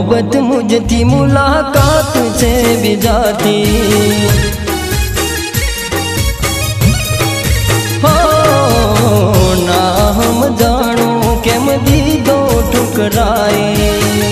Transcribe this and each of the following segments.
मोहब्बत मुझती मुलाकात से भी जाती। हो ना हम जानो के मदी दो ठुकराए।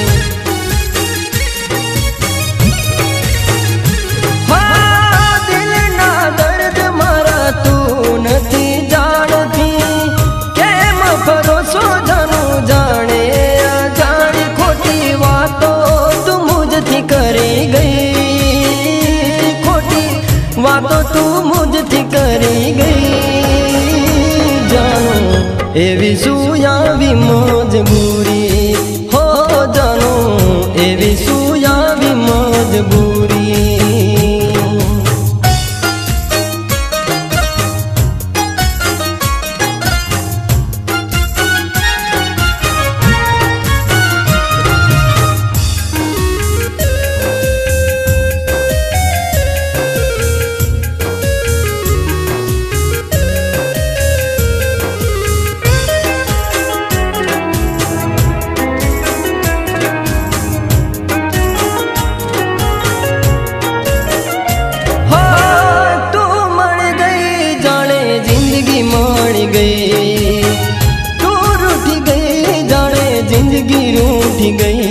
दिल ना दर्द मारा तू नथी जानती, केम भरोसो जानू जाने अजाणी खोटी वातो तू मुझती करी गई। खोटी वातो तू मुझती करी गई। जानू एवी सुया भी मजबूरी हो, जानू एवी सुया भी मजबूरी। तू रूठ गई जाने जिंदगी रूठ गई।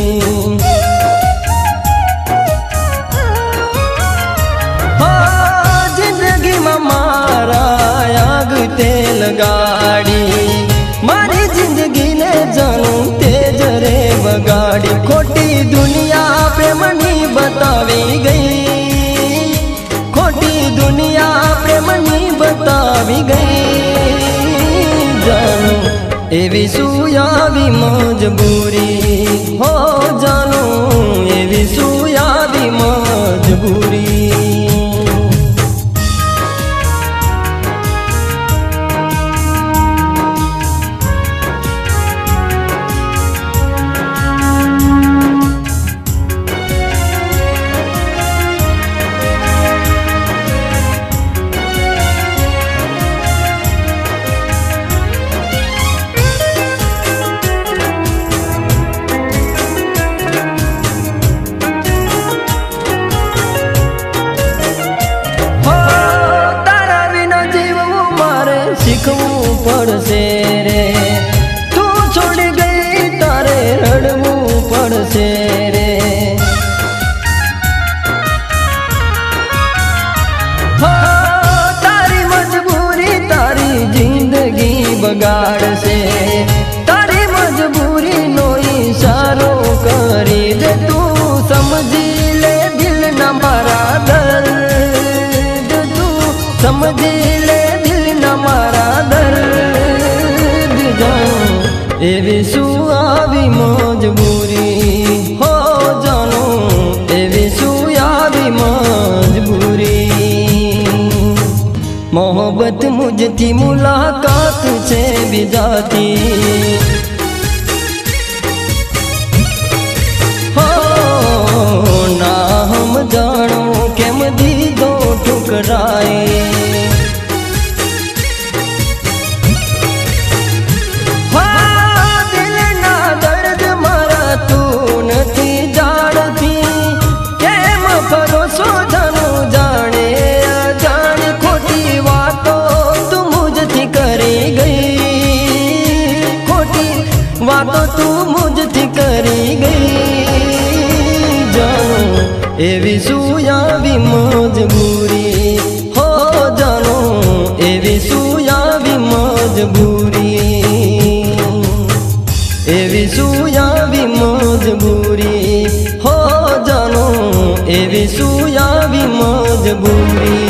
हाँ जिंदगी में मारा आग तेल गाड़ी, मारी जिंदगी ने जानू तेज रे बगाड़ी। खोटी दुनिया प्रेमनी बतावी गई, खोटी दुनिया प्रेमनी बतावी गई। जानू एवी सुया भी मजबूरी हो, जानू एवी सुया भी मजबूरी। सीखवू पड़से रे, तू छोड़ गई तारे रड़वू पड़से रे। हो तारी मजबूरी तारी जिंदगी बगाड़ से, तारी मजबूरी नो इशारो करी दे। तू समझी ले दिल न मारा दर्द, तू समझी ले दिल न मारा दर्द। जानू एवी सुया भी मजबूरी हो, जानू एवी सुया भी मजबूरी। मोहब्बत मुझती मुलाकात से भी जाती। हो ना हम जानो के मदी दो ठुकराए। भरोसो जानू जाने अजानी खोटी वातो तू मुझती करी गई। खोटी वातो तू मुझती करी गई। जानू एवी सुया भी मजबूरी हो, जानू एवी सुया भी मजबूरी। एवी सुया भी मजबूरी हो, जानू एवी सुया भी मजबूरी।